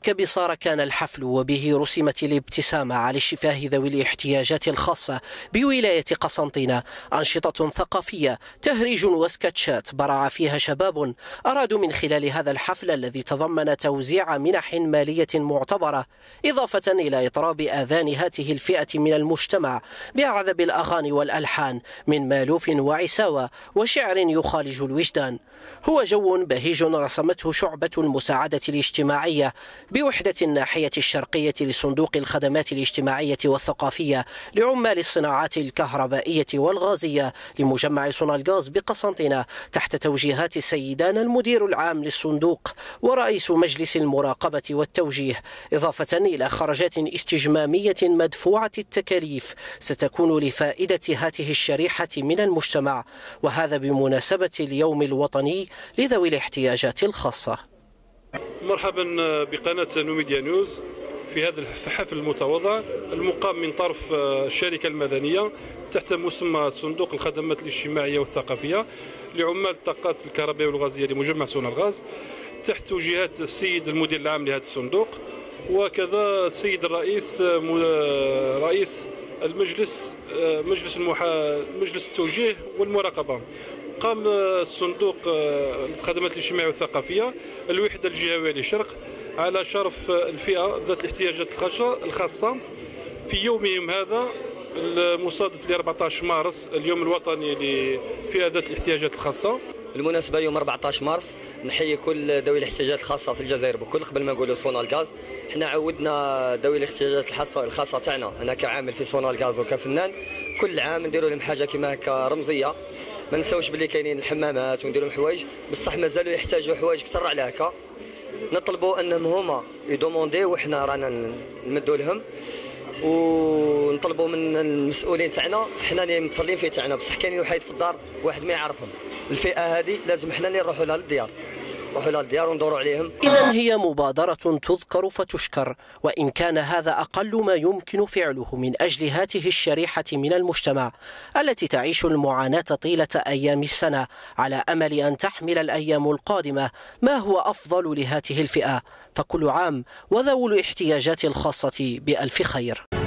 كبصارة كان الحفل وبه رسمت الابتسامة على شفاه ذوي الاحتياجات الخاصة بولاية قسنطينة. أنشطة ثقافية، تهريج وسكتشات برع فيها شباب أرادوا من خلال هذا الحفل الذي تضمن توزيع منح مالية معتبرة، إضافة إلى إطراب آذان هذه الفئة من المجتمع بأعذب الأغاني والألحان من مالوف وعساوة وشعر يخالج الوجدان. هو جو بهيج رسمته شعبة المساعدة الاجتماعية بوحدة الناحية الشرقية لصندوق الخدمات الاجتماعية والثقافية لعمال الصناعات الكهربائية والغازية لمجمع سونالغاز بقسنطينة، تحت توجيهات سيدان المدير العام للصندوق ورئيس مجلس المراقبة والتوجيه، إضافة إلى خرجات استجمامية مدفوعة التكاليف ستكون لفائدة هذه الشريحة من المجتمع، وهذا بمناسبة اليوم الوطني لذوي الاحتياجات الخاصة. مرحبا بقناة نوميديا نيوز في هذا الحفل المتواضع المقام من طرف الشركة المدنية تحت مسمى صندوق الخدمات الاجتماعية والثقافية لعمال الطاقات الكهربائية والغازية لمجمع سونالغاز، تحت توجيهات السيد المدير العام لهذا الصندوق وكذا السيد رئيس المجلس مجلس التوجيه والمراقبة. قام الصندوق الخدمات الاجتماعية والثقافية الوحدة الجهوية للشرق على شرف الفئة ذات الاحتياجات الخاصة في يومهم هذا المصادف ل 14 مارس اليوم الوطني لفئة ذات الاحتياجات الخاصة. بالمناسبة يوم 14 مارس نحيي كل ذوي الاحتياجات الخاصة في الجزائر بكل، قبل ما نقولوا سونالغاز. احنا عودنا ذوي الاحتياجات الخاصة تاعنا، انا كعامل في سونالغاز وكفنان كل عام نديروا لهم حاجة كيما هكا رمزية، ما نساوش باللي كاينين الحمامات ونديروا لهم حوايج، بصح مازالوا يحتاجوا حوايج كثر على هكا. نطلبوا انهم هما يدوموندي وحنا رانا نمدوا لهم، ونطلبوا من المسؤولين تاعنا حنا اللي متصلين في تاعنا، بصح كاينين وحيد في الدار واحد ما يعرفهم. الفئه هذه لازم حنا اللي نروحوا لها للديار وندوروا عليهم. إذن هي مبادرة تذكر فتشكر، وإن كان هذا أقل ما يمكن فعله من أجل هذه الشريحة من المجتمع التي تعيش المعاناة طيلة أيام السنة، على أمل أن تحمل الأيام القادمة ما هو أفضل لهذه الفئة، فكل عام وذوي الاحتياجات الخاصة بألف خير.